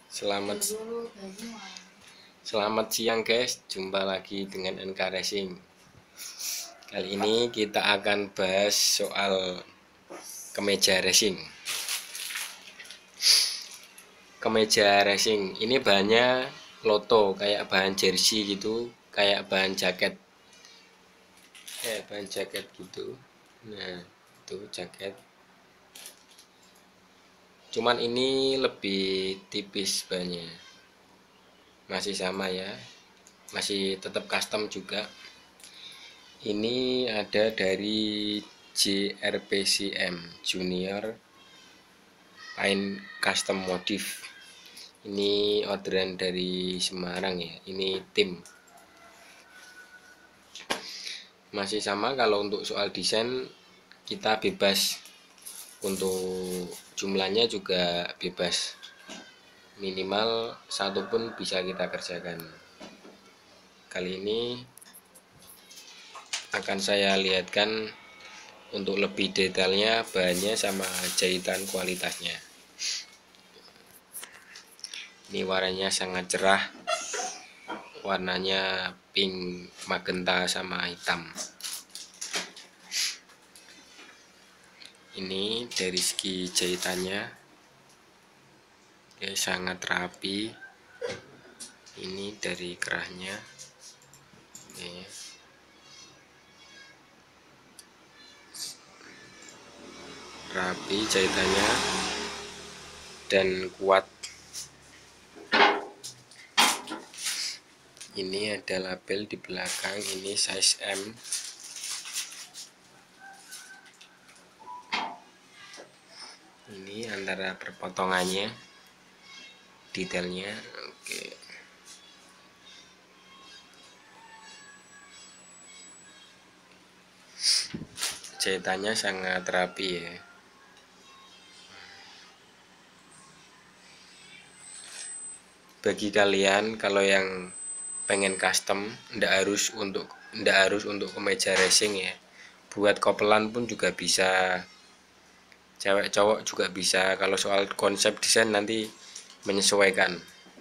Selamat Selamat siang guys, jumpa lagi dengan NK Racing. Kali ini kita akan bahas soal kemeja racing. Kemeja racing ini bahannya loto, kayak bahan jersey gitu, kayak bahan jaket. Bahan jaket gitu. Nah, itu jaket. Cuman ini lebih tipis bahannya. Masih sama ya. Masih tetap custom juga. Ini ada dari JRPCM Junior Paint Custom Modif. Ini orderan dari Semarang ya. Ini tim. Masih sama, kalau untuk soal desain kita bebas. Untuk jumlahnya juga bebas. Minimal satu pun bisa kita kerjakan. Kali ini akan saya lihatkan untuk lebih detailnya bahannya sama jahitan kualitasnya. Ini warnanya sangat cerah, warnanya pink, magenta sama hitam. Ini dari segi jahitannya ya sangat rapi. Ini dari kerahnya ya. Rapi jahitannya dan kuat. Ini ada label di belakang, ini size M. Ini antara perpotongannya, detailnya. Oke. Jahitannya sangat rapi ya. Bagi kalian kalau yang pengen custom, ndak harus untuk kemeja racing ya. Buat kopelan pun juga bisa, cewek cowok juga bisa. Kalau soal konsep desain nanti menyesuaikan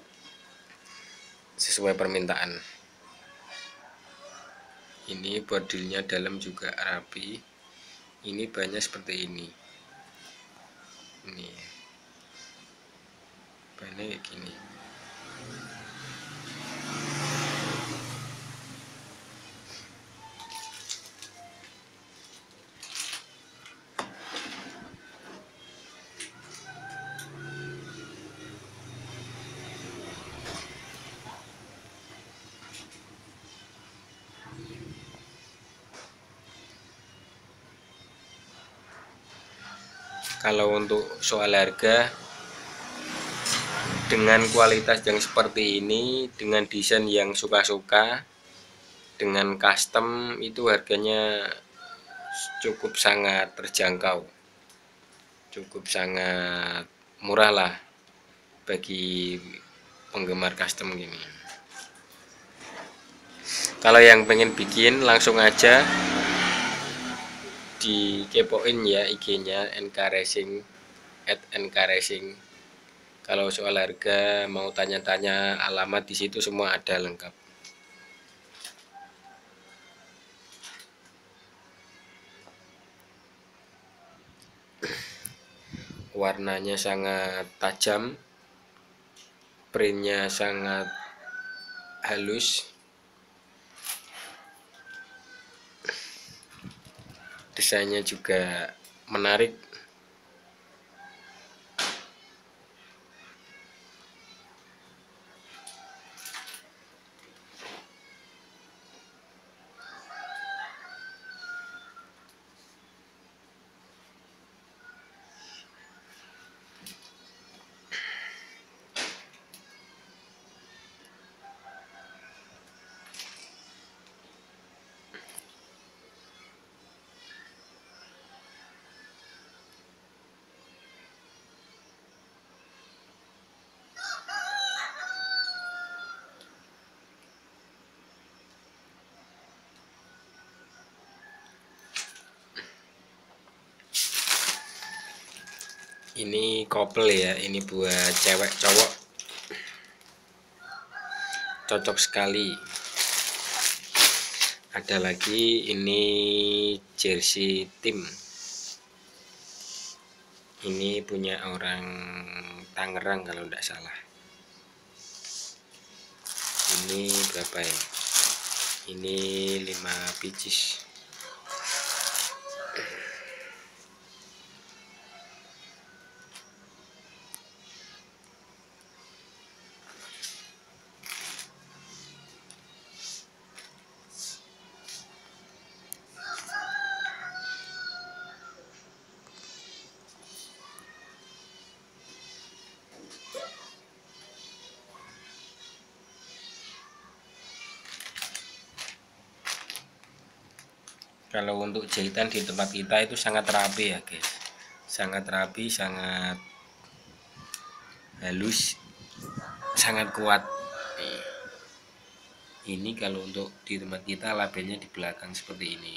sesuai permintaan. Ini bordilnya dalam juga rapi. Ini bahannya seperti ini. Ini bahannya kayak gini. Kalau untuk soal harga, dengan kualitas yang seperti ini, dengan desain yang suka-suka, dengan custom, itu harganya cukup sangat terjangkau, cukup sangat murah lah bagi penggemar custom gini. Kalau yang pengen bikin, langsung aja dikepoin ya IG-nya NK Racing @NK-Racing. Kalau soal harga, mau tanya-tanya alamat, di situ semua ada lengkap. Warnanya sangat tajam, printnya sangat halus, desainnya juga menarik. Ini couple ya, ini buat cewek cowok cocok sekali. Ada lagi, ini jersey tim, ini punya orang Tangerang kalau tidak salah. Ini berapa ya, ini 5 pieces. Kalau untuk jahitan di tempat kita itu sangat rapi ya guys, sangat rapi, sangat halus, sangat kuat. Ini kalau untuk di tempat kita labelnya di belakang seperti ini.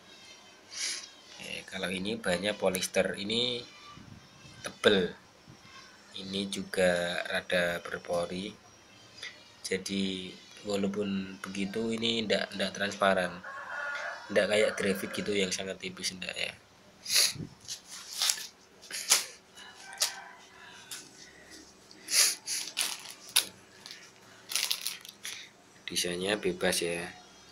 Kalau ini bahannya polyester, ini tebel, ini juga rada berpori, jadi walaupun begitu ini tidak transparan, tidak kayak grafit gitu yang sangat tipis, enggak ya. Desainnya bebas ya.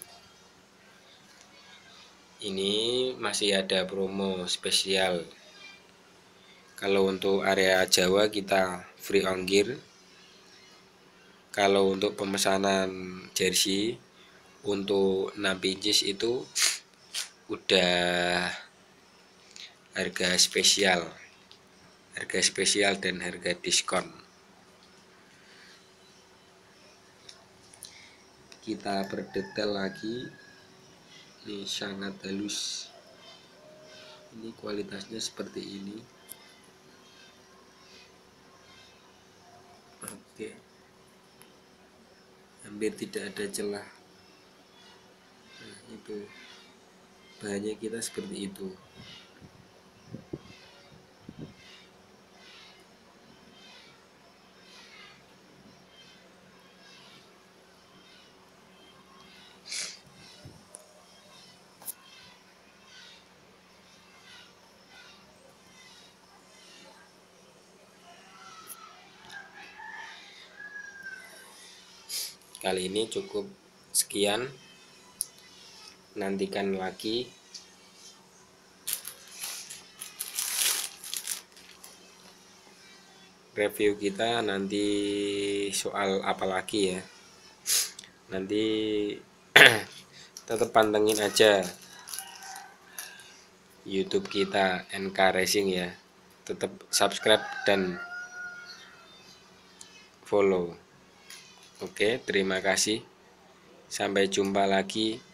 Ini masih ada promo spesial. Kalau untuk area Jawa kita free ongkir. Kalau untuk pemesanan jersey untuk 6 pieces itu udah harga spesial dan harga diskon. Kita berdetail lagi, ini sangat halus, ini kualitasnya seperti ini. Oke, hampir tidak ada celah. Nah, itu bahannya kita seperti itu. Kali ini cukup sekian, nantikan lagi review kita nanti soal apa lagi ya. Nanti tetap pantengin aja YouTube kita NK Racing ya. Tetap subscribe dan follow. Oke, terima kasih. Sampai jumpa lagi.